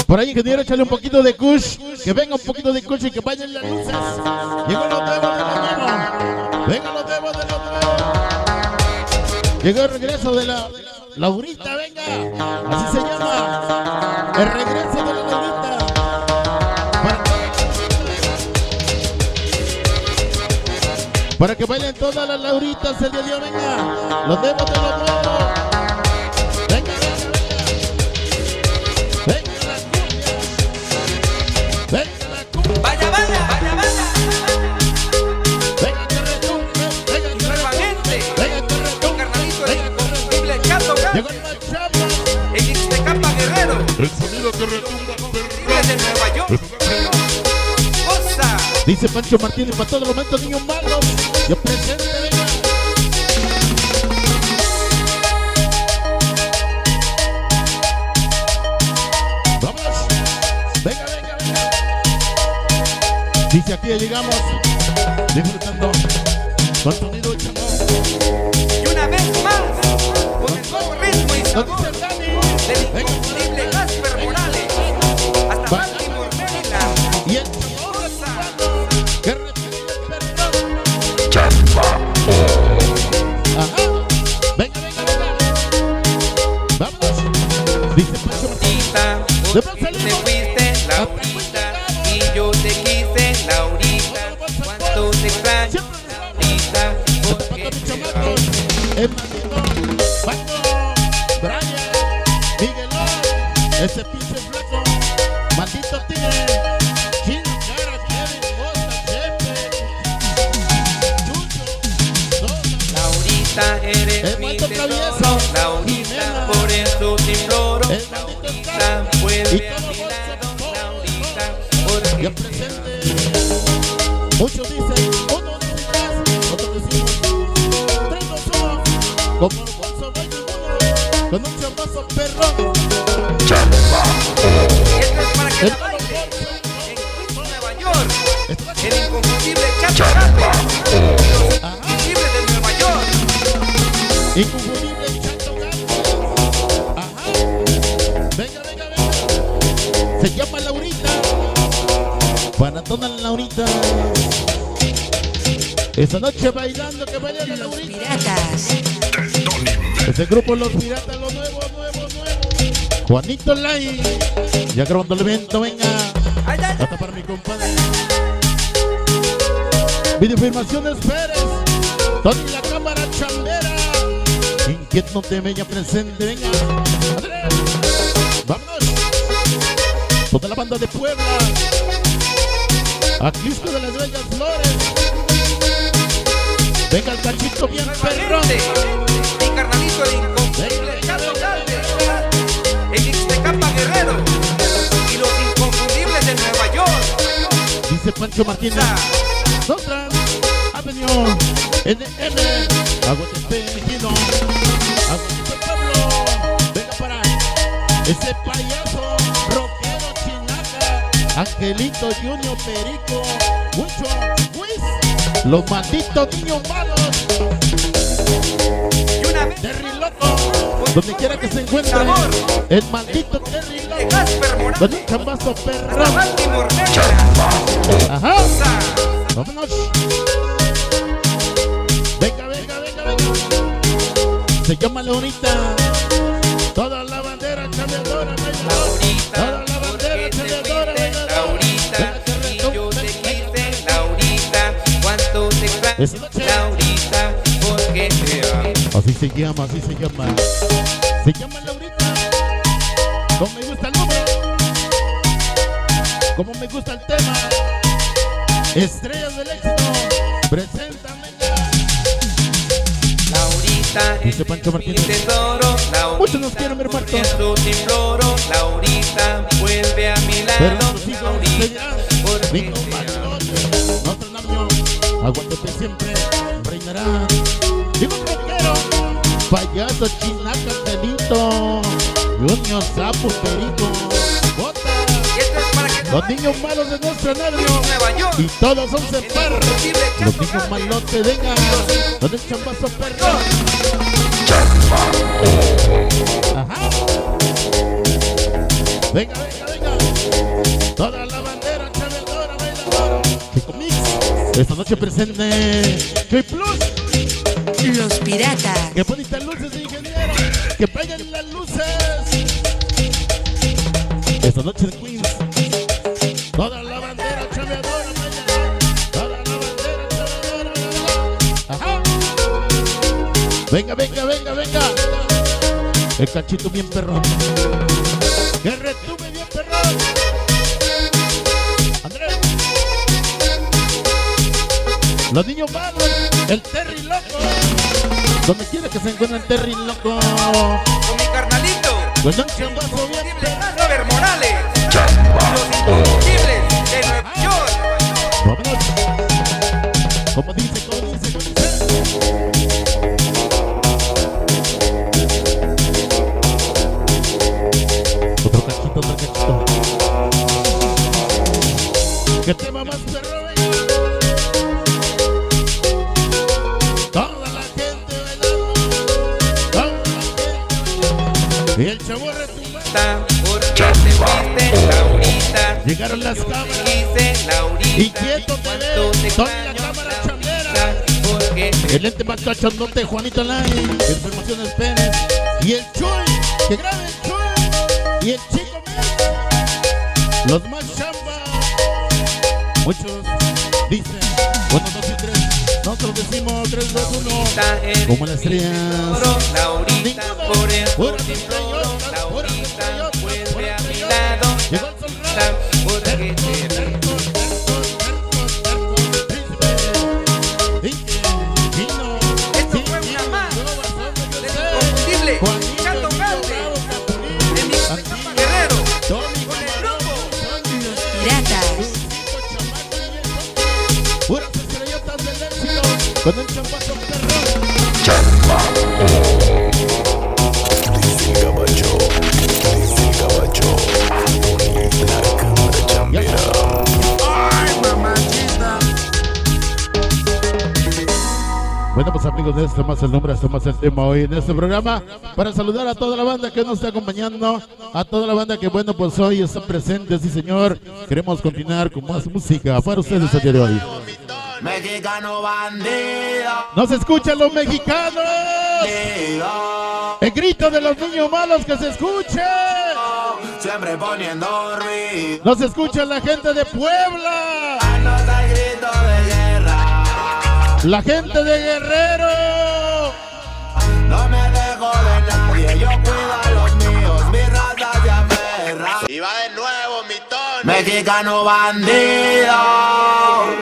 Por ahí, ingeniero, échale un poquito de kush. Que venga un poquito de kush y que vayan las luces. Llegó los nuevos de lo nuevo. Venga los nuevos de lo nuevo. Llegó el regreso de la Laurita, venga. Así se llama. El regreso de la Laurita. Para que bailen todas las Lauritas el día de hoy, venga. Los nuevos de lo nuevo. Venga, venga, venga. Venga la cumbia. Venga la cumbia. Vaya, vaya, vaya, vaya. Venga que retumbe, venga que retumbe, venga que retumbe, Carnalito, venga el que retumbe. incombustible Chato Gante, Llegó el Machapa. el Ixtecapa Guerrero, El sonido que retumba, Tigres de Nueva York. Cosa. Dice Pancho Martínez, para todos los momentos, niños malos. Yo presente, venga. Vamos. Venga, venga, venga. Dice aquí ya llegamos. Disfrutando con sonido chamo. Y una vez más, con el nuevo ritmo y Nos sabor dice el Dani. del Venga, incombustible Gasper Morales, hasta Baltimore, Maryland. y el Cosa. que retumbe el perro. chamba. Ajá. Venga, venga, venga. Vamos. Dice Pancho Martínez. Laurita, porque te fuiste, Laurita, y yo te quise, Laurita, cuánto te extraño, Laurita, porque te amo. El maldito Paco, Brian, Miguelón, ese pinche flaco, maldito tigre, Chino, Cara, Kevin, Bosa, Chepe, Chucho, Sosa, Laurita, eres el mi muerto tesoro, travieso, Laurita, Jimena, por eso te imploro, el maldito Laurita, Scar, y vuelve a todo mi lado, bolso, Laurita, ya porque presente. Muchos dicen, uno dice más, otros decimos, tres no somos, como el bolso voy ninguno, con un chamazo perrón. esto es para que la baile, en Queens, Nueva York, el inconfundible Chato Gante, los inconfundibles de Nueva York. Inconfundible Chato Gante. Ajá. Venga, venga, venga. Se llama Laurita. Para toda la Laurita. Esta noche bailando, que baila la Los Laurita. piratas. Ese grupo Los Piratas, lo nuevo, nuevo, nuevo. Juanito Lai. Ya grabando el evento, venga. Ay, ay, ay. Hasta para mi compadre. Videofilmaciones Pérez. Tony la cámara chambera. Inquieto de bella presente, venga. Andrés. Vámonos. Toda la banda de Puebla. Aclisco de las Bellas Flores. Venga el cachito bien perrón. Valiente, mi carnalito, el inconfundible Chato Gante, el Ixtecapa Guerrero y los inconfundibles de Nueva York. Dice Pancho Martínez. Nostran, Avenue, NM, Aguatepe, Mijino, Aguatepe, Pueblo. Venga para ese payaso, rockero, chinaca, Angelito, Junior, Perico, Mucho, Luis, los malditos niños malos, Y una vez Terry Loco, donde quiera que se encuentre, el maldito Terry de Loco, Gasper con Morales, un chambazo hasta perrón. Baltimore, Maryland. Ajá. Cosa. Vámonos. Venga, venga, venga, venga. Se llama Laurita. Toda la bandera chambeadora, Laurita, toda la bandera porque te chambeadora, fuiste, Laurita, y yo te quise, Laurita, cuánto te Esa extraño, noche. Laurita, porque te amo. Así se llama, así se llama. Se llama Laurita. Como me gusta el número. Como me gusta el tema. Estrellas del éxito. Preséntame. Laurita, Dice Pancho eres mi Martínez. tesoro, Laurita, Muchos nos quieren ver por muertos. eso te imploro, Laurita, vuelve a mi Pero lado, los hijos Laurita, seguirán. porque Rico te amo. Malote. Notre Dame. Aguántate siempre. Reinará. Digo rockero. Payaso, chinaca, pelito. Junior, sapo, perico. Bota. Y esto es para que la Los baile, niños malos de nuestra nervio. Nueva York, Y todos son separos. inconfundible Los Chato niños Gante, malotes, venga. Con el chambazo perro. Ajá. Venga, venga, venga. Esta noche presente K Plus. Los Piratas. Qué bonitas luces, ingeniero. Que peguen las luces. Esta noche en Queens. Toda la bandera chambeadora, toda la bandera chambeadora. Ajá. Venga, venga, venga, venga. El cachito bien perrón. Que retumbe bien perrón. Andrés. Los niños malos. El Terry loco. Donde quiera que se encuentre el Terry loco. Con mi carnalito. Pues un chambazo bien perrón. Robert Morales. Los inconfundibles de Nueva York. Vámonos. Como dice, como dice, como dice. Otro cachito, otro cachito. ¿Qué tema más perro, venga? Toda la gente bailando. Toda la gente bailando. Y el chavo retumbando. Porque te fuiste, Laurita. Llegaron las cámaras. Dice Laurita. Y quieto te ve. Son la cámara chambera. Porque El lente más cachondote, Juanito Line. Informaciones Pérez. Y el Chuy. Que grabe el Chuy. Y el Chico Mix. Los más chamba. Muchos dicen 1, 2 y 3. Nosotros decimos 3, 2, 1. Como las estrellas. Laurita, por el Pura tesoro, estrellotas, pura Laurita, estrellotas, vuelve pura a mi estrellotas. lado, Llegó el sol Laurita, porque te vi. Esto fue una más del inconfundible Chato Galde, de mi Capa Guerrero, con el grupo. Los Piratas. Puras estrellotas del éxito. Con un champazo perrón. Dice el caballo, Tony, la cámara chambera. Bueno, pues amigos, de esto más el nombre, esto más el tema hoy en este programa, para saludar a toda la banda que nos está acompañando, a toda la banda que, bueno, pues hoy está presente, sí señor. Queremos continuar con más música para ustedes el día de hoy. Mexicano bandido, ¡Nos escuchan los mexicanos! El grito de los niños malos que se escuche. siempre poniendo ruido. ¡Nos escucha la gente de Puebla! Anota el grito de guerra. ¡La gente de Guerrero! No me dejo de nadie, yo cuido a los míos, mi raza se aferra. Y va de nuevo mi tono. Mexicano bandido.